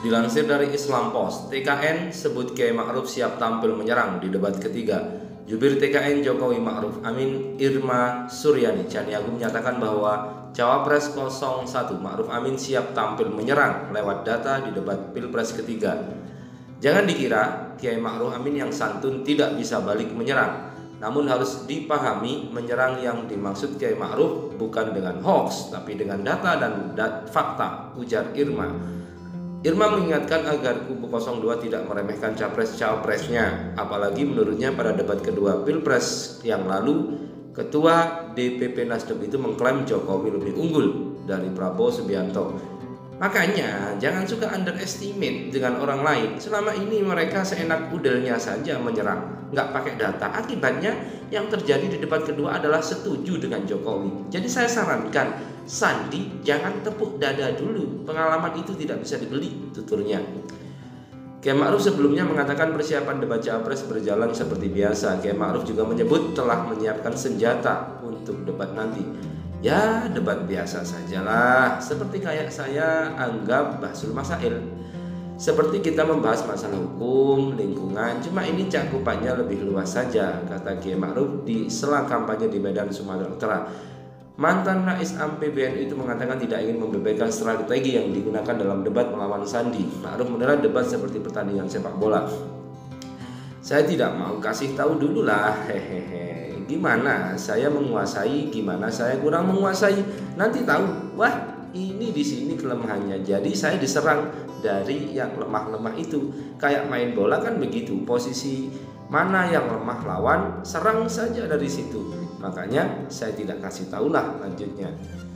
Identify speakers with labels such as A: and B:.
A: Dilansir dari Islam Post, TKN sebut Kiai Ma'ruf siap tampil menyerang di debat ketiga. Jubir TKN Jokowi Ma'ruf Amin Irma Suryani Caniagung menyatakan bahwa Cawapres 01 Ma'ruf Amin siap tampil menyerang lewat data di debat Pilpres ketiga. Jangan dikira Kiai Ma'ruf Amin yang santun tidak bisa balik menyerang. Namun harus dipahami menyerang yang dimaksud Kiai Ma'ruf bukan dengan hoax tapi dengan data dan fakta, ujar Irma. Irma mengingatkan agar kubu 02 tidak meremehkan capres-cawapresnya, apalagi menurutnya pada debat kedua Pilpres yang lalu, Ketua DPP Nasdem itu mengklaim Jokowi lebih unggul dari Prabowo Subianto. Makanya jangan suka underestimate dengan orang lain. Selama ini mereka seenak udelnya saja menyerang, nggak pakai data. Akibatnya yang terjadi di debat kedua adalah setuju dengan Jokowi. Jadi saya sarankan Sandi jangan tepuk dada dulu. Pengalaman itu tidak bisa dibeli, tuturnya. Kiai Ma'ruf sebelumnya mengatakan persiapan debat Cawapres berjalan seperti biasa. Kiai Ma'ruf juga menyebut telah menyiapkan senjata untuk debat nanti. Ya, debat biasa sajalah, seperti kayak saya anggap Bahsul Masail. Seperti kita membahas masalah hukum, lingkungan, cuma ini cakupannya lebih luas saja, kata Kiai Ma'ruf di sela kampanye di Medan, Sumatera Utara. Mantan Rais AM PBNU itu mengatakan tidak ingin membeberkan strategi yang digunakan dalam debat melawan Sandi. Ma'ruf menilai debat seperti pertandingan sepak bola. Saya tidak mau kasih tahu dulu lah, hehehe. Gimana saya menguasai, gimana saya kurang menguasai, nanti tahu. Wah, ini di sini kelemahannya. Jadi saya diserang dari yang lemah-lemah itu. Kayak main bola kan begitu. Posisi mana yang lemah lawan, serang saja dari situ. Makanya saya tidak kasih tahu lah lanjutnya.